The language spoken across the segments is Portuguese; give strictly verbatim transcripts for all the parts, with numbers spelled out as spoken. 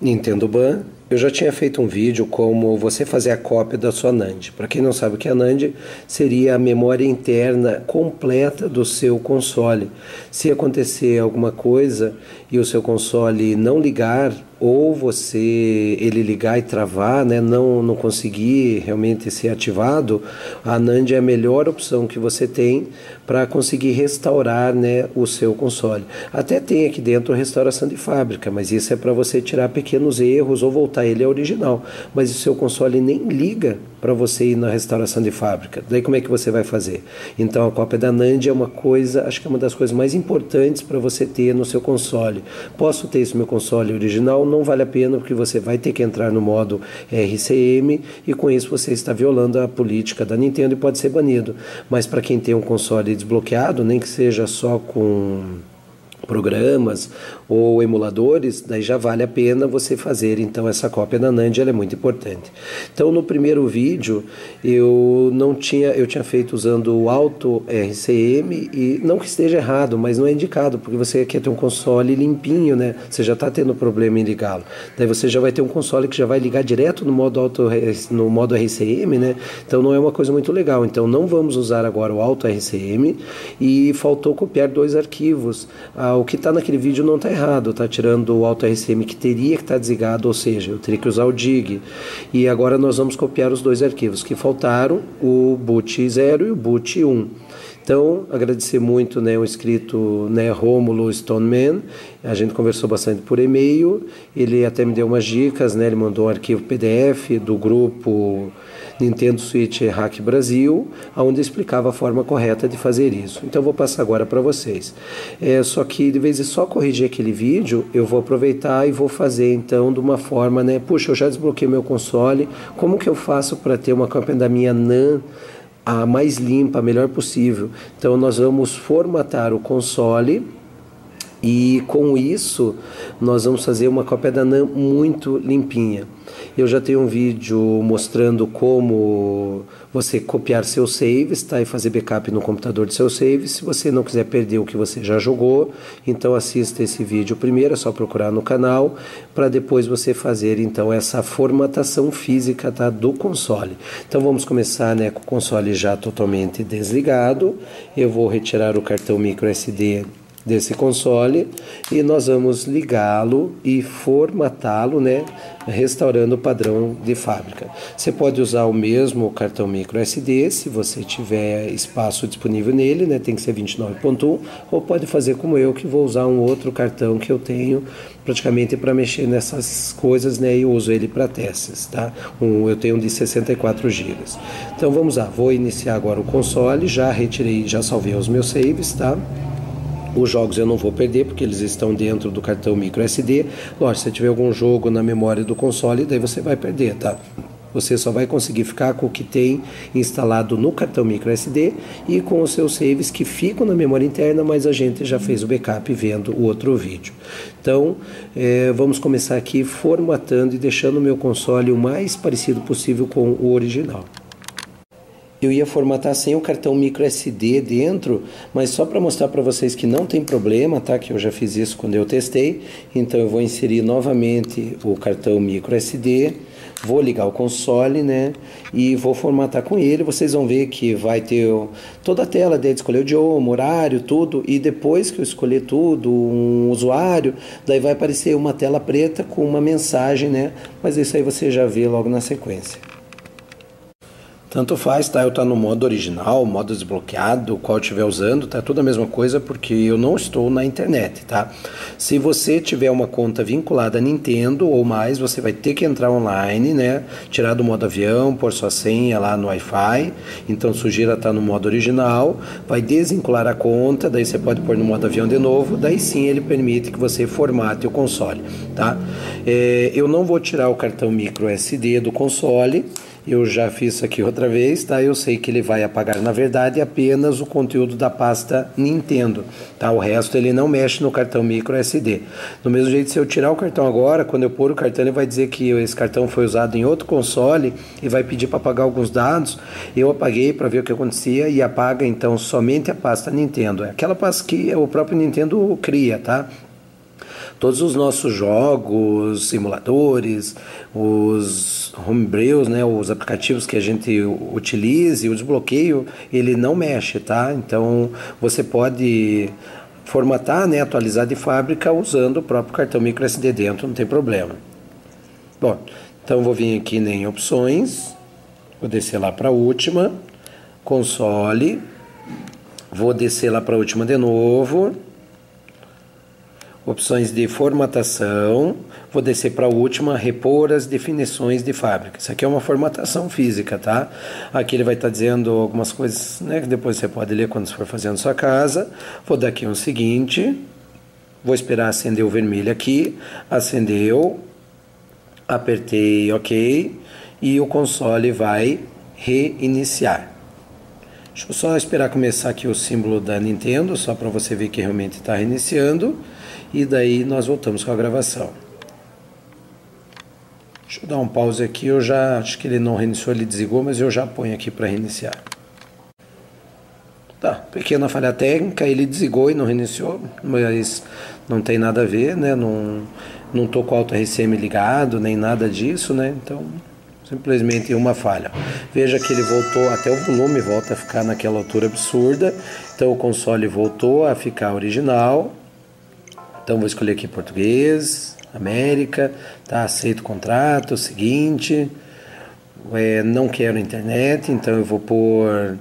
Nintendo Ban, eu já tinha feito um vídeo como você fazer a cópia da sua NAND. Para quem não sabe o que é a NAND, seria a memória interna completa do seu console. Se acontecer alguma coisa e o seu console não ligar, ou você ele ligar e travar, né, não, não conseguir realmente ser ativado, a NAND é a melhor opção que você tem para conseguir restaurar, né, o seu console. Até tem aqui dentro restauração de fábrica, mas isso é para você tirar pequenos erros ou voltar ele ao original. Mas o seu console nem liga para você ir na restauração de fábrica. Daí como é que você vai fazer? Então a cópia da NAND é uma coisa, acho que é uma das coisas mais importantes para você ter no seu console. Posso ter esse meu console original? Não vale a pena, porque você vai ter que entrar no modo R C M e com isso você está violando a política da Nintendo e pode ser banido. Mas para quem tem um console desbloqueado, nem que seja só com programas ou emuladores, daí já vale a pena você fazer então essa cópia da NAND, ela é muito importante. Então no primeiro vídeo eu não tinha, eu tinha feito usando o Auto R C M e não que esteja errado, mas não é indicado, porque você quer ter um console limpinho, né? Você já está tendo problema em ligá-lo. Daí você já vai ter um console que já vai ligar direto no modo Auto, no modo R C M, né? Então não é uma coisa muito legal. Então não vamos usar agora o Auto R C M e faltou copiar dois arquivos. Ah, o que está naquele vídeo não está errado, está tirando o Auto R C M que teria que estar tá desligado, ou seja, eu teria que usar o D I G. E agora nós vamos copiar os dois arquivos que faltaram, o boot zero e o boot um. Então, agradecer muito, né, o inscrito, né, Rômulo Stoneman. A gente conversou bastante por e-mail, ele até me deu umas dicas, né, ele mandou um arquivo P D F do grupo Nintendo Switch Hack Brasil, onde explicava a forma correta de fazer isso. Então vou passar agora para vocês. É, só que de vez em só corrigir aquele vídeo, eu vou aproveitar e vou fazer então de uma forma, né, puxa, eu já desbloqueei meu console, como que eu faço para ter uma cópia da minha NAND a mais limpa, a melhor possível? Então nós vamos formatar o console e com isso nós vamos fazer uma cópia da NAND muito limpinha. Eu já tenho um vídeo mostrando como você copiar seus saves, tá? E fazer backup no computador de seus saves. Se você não quiser perder o que você já jogou, então assista esse vídeo primeiro, é só procurar no canal, para depois você fazer então essa formatação física, tá, do console. Então vamos começar, né, com o console já totalmente desligado. Eu vou retirar o cartão micro S D desse console e nós vamos ligá-lo e formatá-lo, né, restaurando o padrão de fábrica. Você pode usar o mesmo cartão micro S D se você tiver espaço disponível nele, né, tem que ser vinte e nove ponto um, ou pode fazer como eu, que vou usar um outro cartão que eu tenho praticamente para mexer nessas coisas, né, e uso ele para testes, tá? Um, eu tenho um de sessenta e quatro gigas. Então vamos lá, vou iniciar agora o console, já retirei, já salvei os meus saves, tá? Os jogos eu não vou perder, porque eles estão dentro do cartão micro S D. Lógico, se tiver algum jogo na memória do console, daí você vai perder, tá? Você só vai conseguir ficar com o que tem instalado no cartão micro S D e com os seus saves que ficam na memória interna, mas a gente já fez o backup vendo o outro vídeo. Então, é, vamos começar aqui formatando e deixando o meu console o mais parecido possível com o original. Eu ia formatar sem o cartão micro S D dentro, mas só para mostrar para vocês que não tem problema, tá? Que eu já fiz isso quando eu testei. Então eu vou inserir novamente o cartão micro S D, vou ligar o console, né? E vou formatar com ele. Vocês vão ver que vai ter toda a tela de escolher o idioma, horário, tudo. E depois que eu escolher tudo, um usuário, daí vai aparecer uma tela preta com uma mensagem, né? Mas isso aí você já vê logo na sequência. Tanto faz, tá? Eu tá no modo original, modo desbloqueado, qual eu estiver usando, tá tudo a mesma coisa, porque eu não estou na internet, tá? Se você tiver uma conta vinculada a Nintendo ou mais, você vai ter que entrar online, né? Tirar do modo avião, pôr sua senha lá no Wi-Fi. Então sugira tá no modo original, vai desvincular a conta, daí você pode pôr no modo avião de novo, daí sim ele permite que você formate o console, tá? É, eu não vou tirar o cartão micro S D do console. Eu já fiz isso aqui outra vez, tá? Eu sei que ele vai apagar, na verdade, apenas o conteúdo da pasta Nintendo, tá? O resto ele não mexe no cartão micro S D. Do mesmo jeito, se eu tirar o cartão agora, quando eu pôr o cartão, ele vai dizer que esse cartão foi usado em outro console e vai pedir para apagar alguns dados. Eu apaguei para ver o que acontecia e apaga, então, somente a pasta Nintendo. É aquela pasta que o próprio Nintendo cria, tá? todos os nossos jogos, simuladores, os homebrews, né, os aplicativos que a gente utilize, o desbloqueio, ele não mexe, tá? Então você pode formatar, né, atualizar de fábrica usando o próprio cartão micro S D dentro, não tem problema. Bom, então vou vir aqui em opções, vou descer lá para a última, console, vou descer lá para a última de novo, opções de formatação, vou descer para a última, repor as definições de fábrica. Isso aqui é uma formatação física, tá? Aqui ele vai estar dizendo algumas coisas, né, que depois você pode ler quando você for fazendo sua casa. Vou dar aqui um seguinte, vou esperar acender o vermelho aqui, acendeu, apertei OK e o console vai reiniciar. Deixa eu só esperar começar aqui o símbolo da Nintendo, só para você ver que realmente está reiniciando. E daí nós voltamos com a gravação. Deixa eu dar um pause aqui, eu já acho que ele não reiniciou, ele desligou, mas eu já ponho aqui para reiniciar. Tá, pequena falha técnica, ele desligou e não reiniciou, mas não tem nada a ver, né? Não, não tô com o Auto R C M ligado, nem nada disso, né? Então, simplesmente uma falha. Veja que ele voltou, até o volume volta a ficar naquela altura absurda. Então o console voltou a ficar original. Então vou escolher aqui português, América, tá? Aceito o contrato, seguinte, é, não quero internet, então eu vou pôr,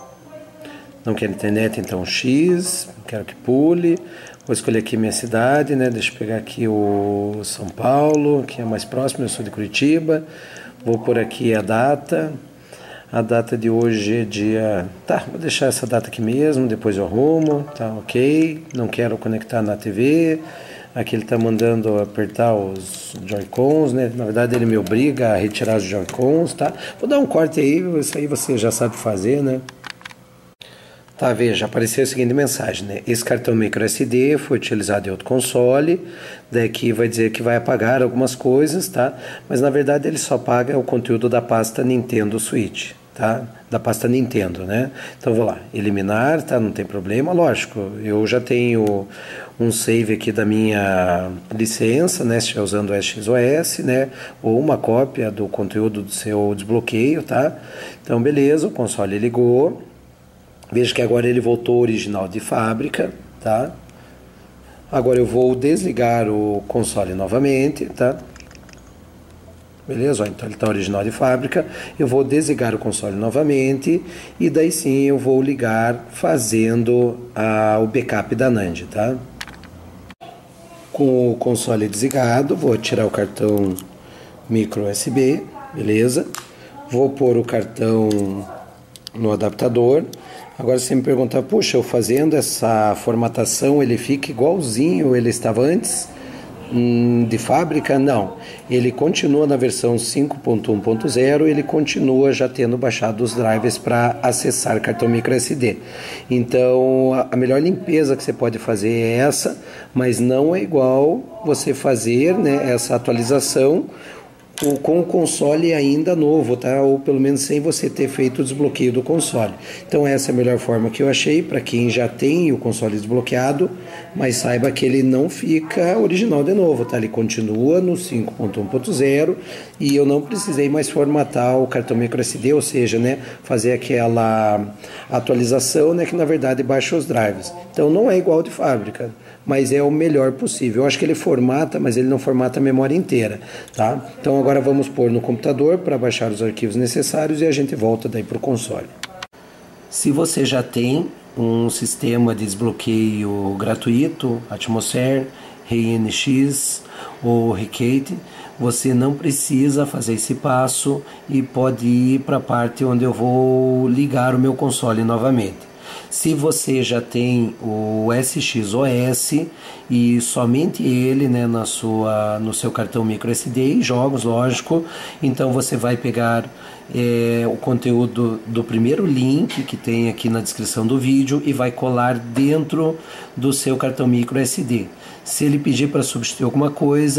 não quero internet, então X, quero que pule, vou escolher aqui minha cidade, né? Deixa eu pegar aqui o São Paulo, que é mais próximo, eu sou de Curitiba, vou pôr aqui a data, a data de hoje é dia, tá, vou deixar essa data aqui mesmo, depois eu arrumo, tá, ok, não quero conectar na T V, aqui ele tá mandando apertar os Joy-Cons, né, na verdade ele me obriga a retirar os Joy-Cons, tá, vou dar um corte aí, isso aí você já sabe fazer, né. Tá, veja, apareceu a seguinte mensagem, né? Esse cartão micro S D foi utilizado em outro console, daqui vai dizer que vai apagar algumas coisas, tá? Mas na verdade ele só apaga o conteúdo da pasta Nintendo Switch, tá? Da pasta Nintendo, né? Então vou lá, eliminar, tá? Não tem problema, lógico, eu já tenho um save aqui da minha licença, né? Se estiver usando o S X O S, né? Ou uma cópia do conteúdo do seu desbloqueio, tá? Então beleza, o console ligou. Veja que agora ele voltou original de fábrica, tá? Agora eu vou desligar o console novamente, tá? Beleza? Ó, então ele está original de fábrica. Eu vou desligar o console novamente e daí sim eu vou ligar fazendo a, o backup da NAND, tá? Com o console desligado, vou tirar o cartão micro U S B, beleza? Vou pôr o cartão no adaptador. Agora você me perguntar, puxa, eu fazendo essa formatação, ele fica igualzinho ele estava antes hum, de fábrica? Não, ele continua na versão cinco ponto um ponto zero, ele continua já tendo baixado os drivers para acessar cartão micro S D. Então a melhor limpeza que você pode fazer é essa, mas não é igual você fazer, né, essa atualização com o console ainda novo, tá? Ou pelo menos sem você ter feito o desbloqueio do console. Então essa é a melhor forma que eu achei para quem já tem o console desbloqueado, mas saiba que ele não fica original de novo, tá? Ele continua no cinco ponto um ponto zero e eu não precisei mais formatar o cartão micro S D, ou seja, né, fazer aquela atualização, né, que na verdade baixa os drivers. Então não é igual de fábrica, mas é o melhor possível. Eu acho que ele formata, mas ele não formata a memória inteira, tá? Então agora vamos pôr no computador para baixar os arquivos necessários e a gente volta daí para o console. Se você já tem um sistema de desbloqueio gratuito, Atmosphere, ReiNX ou Recate, você não precisa fazer esse passo e pode ir para a parte onde eu vou ligar o meu console novamente. Se você já tem o S X O S e somente ele, né, na sua, no seu cartão micro S D e jogos, lógico, então você vai pegar é, o conteúdo do primeiro link que tem aqui na descrição do vídeo e vai colar dentro do seu cartão micro S D. Se ele pedir para substituir alguma coisa,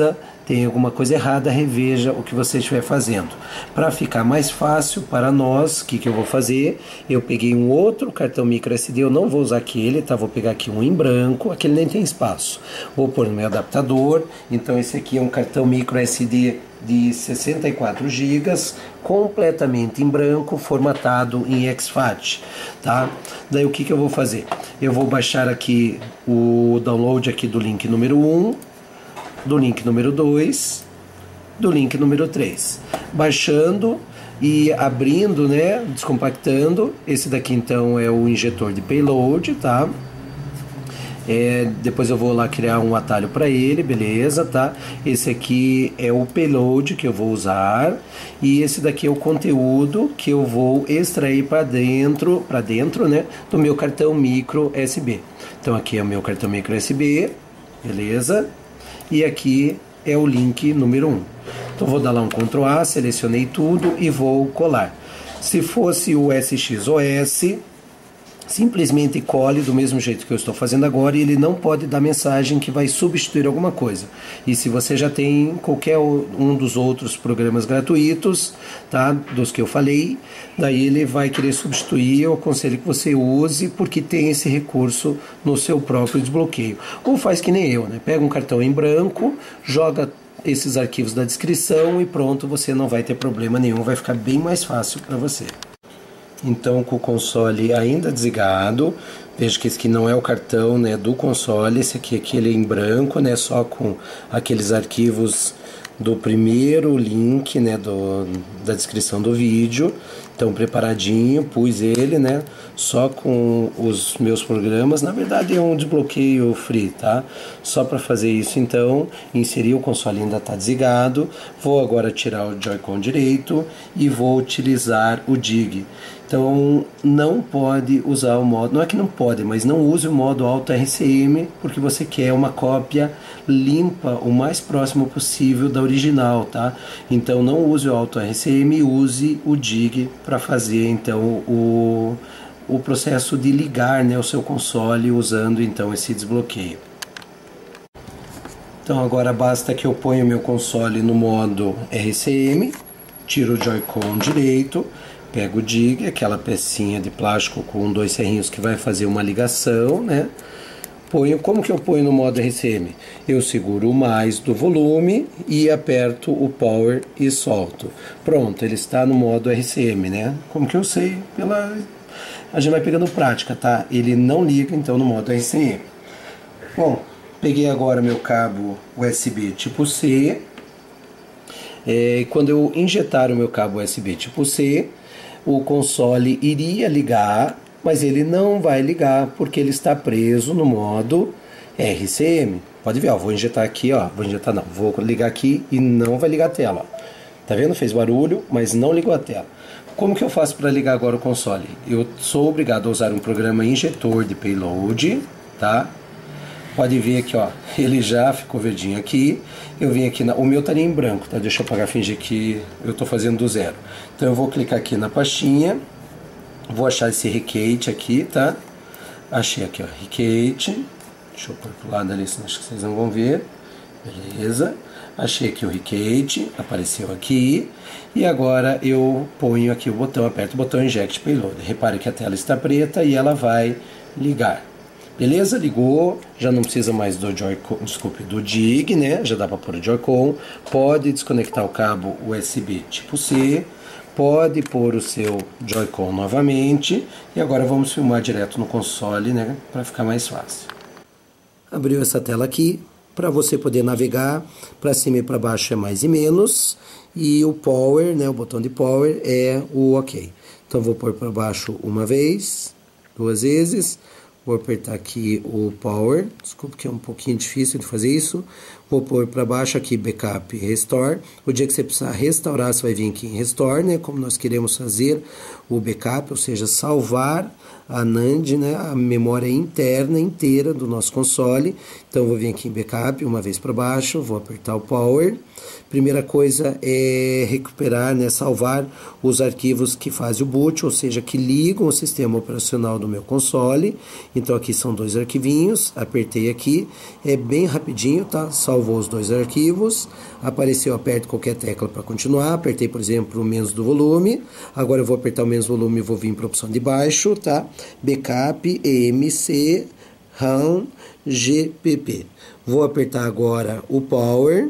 tem alguma coisa errada, reveja o que você estiver fazendo. Para ficar mais fácil para nós, o que, que eu vou fazer? Eu peguei um outro cartão micro S D, eu não vou usar aquele, tá? Vou pegar aqui um em branco, aquele nem tem espaço. Vou pôr no meu adaptador, então esse aqui é um cartão micro S D de sessenta e quatro gigas, completamente em branco, formatado em exFAT, tá? Daí o que, que eu vou fazer? Eu vou baixar aqui o download aqui do link número um, do link número dois, do link número três. Baixando e abrindo, né, descompactando. Esse daqui então é o injetor de payload, tá? É, depois eu vou lá criar um atalho para ele, beleza, tá? Esse aqui é o payload que eu vou usar e esse daqui é o conteúdo que eu vou extrair para dentro, para dentro, né, do meu cartão micro S B. Então aqui é o meu cartão micro S B, beleza? E aqui é o link número um. Então vou dar lá um control A, selecionei tudo e vou colar. Se fosse o S X O S, simplesmente cole do mesmo jeito que eu estou fazendo agora e ele não pode dar mensagem que vai substituir alguma coisa. E se você já tem qualquer um dos outros programas gratuitos, tá, dos que eu falei, daí ele vai querer substituir. Eu aconselho que você use porque tem esse recurso no seu próprio desbloqueio. Ou faz que nem eu, né? Pega um cartão em branco, joga esses arquivos da descrição e pronto, você não vai ter problema nenhum, vai ficar bem mais fácil para você. Então, com o console ainda desligado, veja que esse aqui não é o cartão, né, do console, esse aqui, aqui ele é em branco, né, só com aqueles arquivos do primeiro link, né, do, da descrição do vídeo. Então, preparadinho, pus ele, né, só com os meus programas. Na verdade é um desbloqueio free, tá? Só para fazer isso, então, inserir o console ainda está desligado. Vou agora tirar o Joy-Con direito e vou utilizar o D I G. Então, não pode usar o modo, não é que não pode, mas não use o modo Auto R C M, porque você quer uma cópia limpa, o mais próximo possível da original, tá? Então, não use o Auto R C M, use o D I G para fazer, então, o, o processo de ligar, né, o seu console usando, então, esse desbloqueio. Então, agora basta que eu ponha o meu console no modo R C M, tiro o Joy-Con direito, pego o D I G, aquela pecinha de plástico com dois serrinhos que vai fazer uma ligação, né? Ponho, como que eu ponho no modo R C M? Eu seguro o mais do volume e aperto o power e solto. Pronto, ele está no modo R C M, né? Como que eu sei? Pela... A gente vai pegando prática, tá? Ele não liga, então, no modo R C M. Bom, peguei agora meu cabo U S B tipo C. É, quando eu injetar o meu cabo U S B tipo C, o console iria ligar, mas ele não vai ligar porque ele está preso no modo R C M. Pode ver, ó, vou injetar aqui, ó, vou injetar não, vou ligar aqui e não vai ligar a tela, ó. Tá vendo? Fez barulho, mas não ligou a tela. Como que eu faço para ligar agora o console? Eu sou obrigado a usar um programa injetor de payload, tá? Pode ver aqui, ó, ele já ficou verdinho aqui. Eu vim aqui, na, o meu estaria em branco, tá? Deixa eu apagar, fingir que eu tô fazendo do zero. Então eu vou clicar aqui na pastinha, vou achar esse requete aqui, tá? Achei aqui, ó, requete. Deixa eu pôr pro lado ali, senão acho que vocês não vão ver. Beleza. Achei aqui o requete, apareceu aqui. E agora eu ponho aqui o botão, aperto o botão Inject Payload. Repare que a tela está preta e ela vai ligar. Beleza? Ligou, já não precisa mais do Joy-Con, desculpe, do D I G, né? Já dá para pôr o Joy-Con. Pode desconectar o cabo U S B tipo C. Pode pôr o seu Joy-Con novamente. E agora vamos filmar direto no console, né? Para ficar mais fácil. Abriu essa tela aqui. Para você poder navegar para cima e para baixo é mais e menos. E o Power, né? O botão de Power é o OK. Então vou pôr para baixo uma vez, duas vezes. Vou apertar aqui o Power, desculpa que é um pouquinho difícil de fazer isso. Vou pôr para baixo aqui Backup Restore. O dia que você precisar restaurar, você vai vir aqui em Restore, né? Como nós queremos fazer o backup, ou seja, salvar a NAND, né? A memória interna inteira do nosso console. Então vou vir aqui em Backup, uma vez para baixo, vou apertar o Power. Primeira coisa é recuperar, né, salvar os arquivos que fazem o boot, ou seja, que ligam o sistema operacional do meu console. Então aqui são dois arquivinhos, apertei aqui, é bem rapidinho, tá? Salvou os dois arquivos, apareceu, aperto qualquer tecla para continuar, apertei, por exemplo, o menos do volume, agora eu vou apertar o menos volume e vou vir para a opção de baixo, tá? Backup, E M C, RAM, G P P. Vou apertar agora o Power.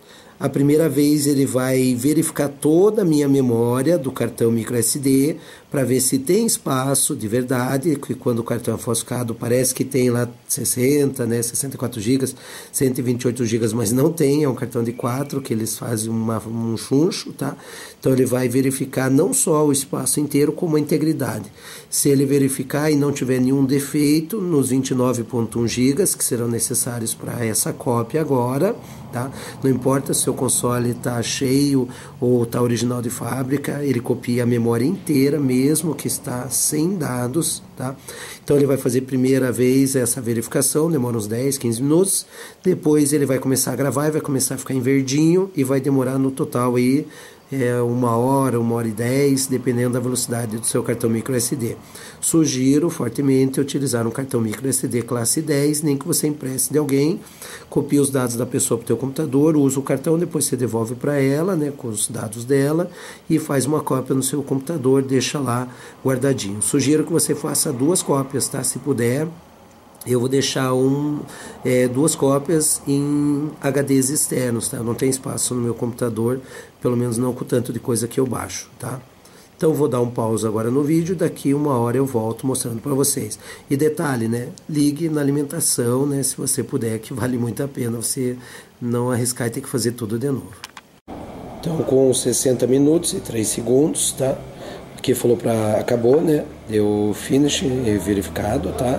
A primeira vez ele vai verificar toda a minha memória do cartão microSD para ver se tem espaço de verdade, que quando o cartão é falsificado parece que tem lá sessenta, né, sessenta e quatro gigas, cento e vinte e oito gigas, mas não tem, é um cartão de quatro que eles fazem uma, um chuncho, tá? Então ele vai verificar não só o espaço inteiro, como a integridade. Se ele verificar e não tiver nenhum defeito nos vinte e nove vírgula um gigas que serão necessários para essa cópia agora, tá? Não importa se o console está cheio ou está original de fábrica, ele copia a memória inteira mesmo que está sem dados, tá? Então ele vai fazer primeira vez essa verificação, demora uns dez, quinze minutos, depois ele vai começar a gravar e vai começar a ficar em verdinho e vai demorar no total aí é, uma hora, uma hora e dez, dependendo da velocidade do seu cartão microSD. Sugiro fortemente utilizar um cartão microSD classe dez, nem que você empreste de alguém, copie os dados da pessoa para o teu computador, usa o cartão, depois você devolve para ela, né, com os dados dela, e faz uma cópia no seu computador, deixa lá guardadinho. Sugiro que você faça duas cópias, tá? Se puder. Eu vou deixar um, é, duas cópias em H Ds externos, tá? Não tem espaço no meu computador, pelo menos não com o tanto de coisa que eu baixo, tá? Então vou dar um pause agora no vídeo, daqui uma hora eu volto mostrando para vocês. E detalhe, né? Ligue na alimentação, né? Se você puder, que vale muito a pena você não arriscar e ter que fazer tudo de novo. Então com sessenta minutos e três segundos, tá? Aqui falou para acabou, né? Deu finish verificado, tá?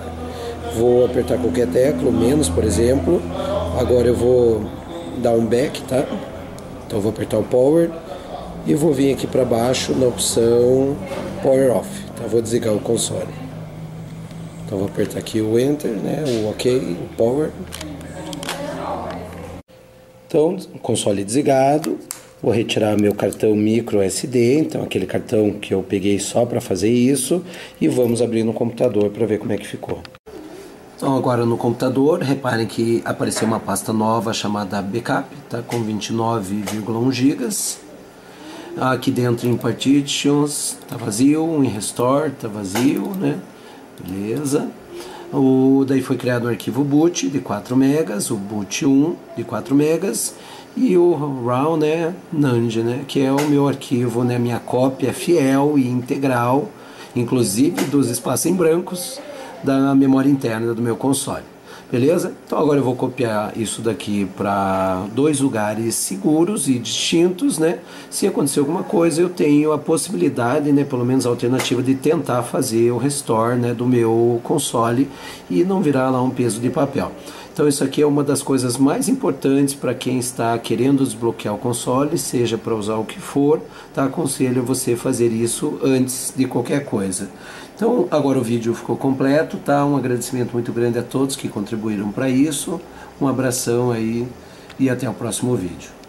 Vou apertar qualquer tecla, menos, por exemplo. Agora eu vou dar um back, tá? Então eu vou apertar o Power e vou vir aqui para baixo na opção Power Off, tá? Vou desligar o console. Então vou apertar aqui o Enter, né? O OK, o Power. Então, console desligado. Vou retirar meu cartão micro S D, então aquele cartão que eu peguei só para fazer isso, e vamos abrir no computador para ver como é que ficou. Então agora no computador, reparem que apareceu uma pasta nova chamada Backup, tá, com vinte e nove vírgula um gigas. Aqui dentro em Partitions tá vazio, em Restore tá vazio, né? Beleza. O, daí foi criado um arquivo boot de quatro megas, o boot um de quatro megas, e o RAW, né, NAND, né, que é o meu arquivo, né, minha cópia fiel e integral, inclusive dos espaços em brancos, da memória interna do meu console. Beleza? Então agora eu vou copiar isso daqui para dois lugares seguros e distintos, né? Se acontecer alguma coisa, eu tenho a possibilidade, né, pelo menos a alternativa de tentar fazer o restore, né, do meu console e não virar lá um peso de papel. Então isso aqui é uma das coisas mais importantes para quem está querendo desbloquear o console, seja para usar o que for, tá? Aconselho você fazer isso antes de qualquer coisa. Então agora o vídeo ficou completo, tá? Um agradecimento muito grande a todos que contribuíram para isso, um abração aí e até o próximo vídeo.